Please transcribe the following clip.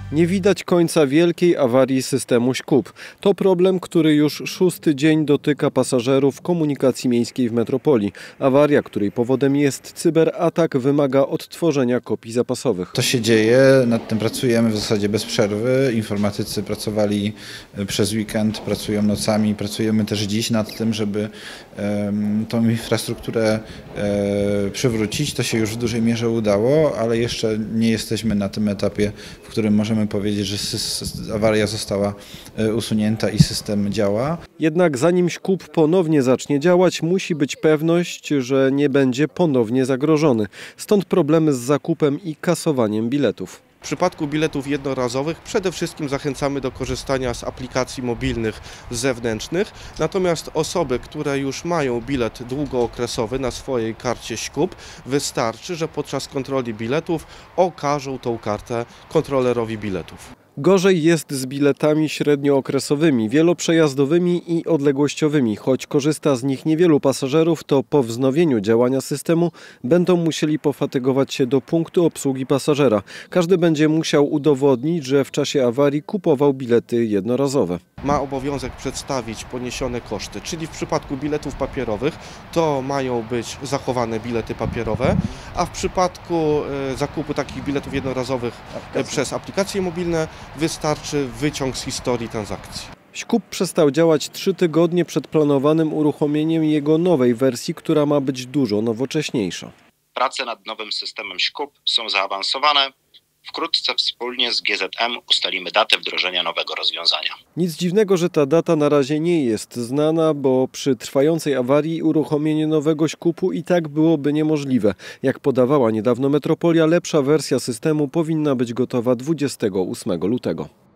Nie widać końca wielkiej awarii systemu ŚKUP. To problem, który już 6. dzień dotyka pasażerów komunikacji miejskiej w metropolii. Awaria, której powodem jest cyberatak, wymaga odtworzenia kopii zapasowych. To się dzieje, nad tym pracujemy w zasadzie bez przerwy. Informatycy pracowali przez weekend, pracują nocami, pracujemy też dziś nad tym, żeby tą infrastrukturę przywrócić. To się już w dużej mierze udało, ale jeszcze nie jesteśmy na tym etapie, w którym możemy powiedzieć, że awaria została usunięta i system działa. Jednak zanim ŚKUP ponownie zacznie działać, musi być pewność, że nie będzie ponownie zagrożony. Stąd problemy z zakupem i kasowaniem biletów. W przypadku biletów jednorazowych przede wszystkim zachęcamy do korzystania z aplikacji mobilnych zewnętrznych, natomiast osoby, które już mają bilet długookresowy na swojej karcie ŚKUP, wystarczy, że podczas kontroli biletów okażą tą kartę kontrolerowi biletów. Gorzej jest z biletami średniookresowymi, wieloprzejazdowymi i odległościowymi. Choć korzysta z nich niewielu pasażerów, to po wznowieniu działania systemu będą musieli pofatygować się do punktu obsługi pasażera. Każdy będzie musiał udowodnić, że w czasie awarii kupował bilety jednorazowe. Ma obowiązek przedstawić poniesione koszty, czyli w przypadku biletów papierowych to mają być zachowane bilety papierowe, a w przypadku zakupu takich biletów jednorazowych przez aplikacje mobilne wystarczy wyciąg z historii transakcji. ŚKUP przestał działać 3 tygodnie przed planowanym uruchomieniem jego nowej wersji, która ma być dużo nowocześniejsza. Prace nad nowym systemem ŚKUP są zaawansowane. Wkrótce wspólnie z GZM ustalimy datę wdrożenia nowego rozwiązania. Nic dziwnego, że ta data na razie nie jest znana, bo przy trwającej awarii uruchomienie nowego ŚKUP-u i tak byłoby niemożliwe. Jak podawała niedawno Metropolia, lepsza wersja systemu powinna być gotowa 28 lutego.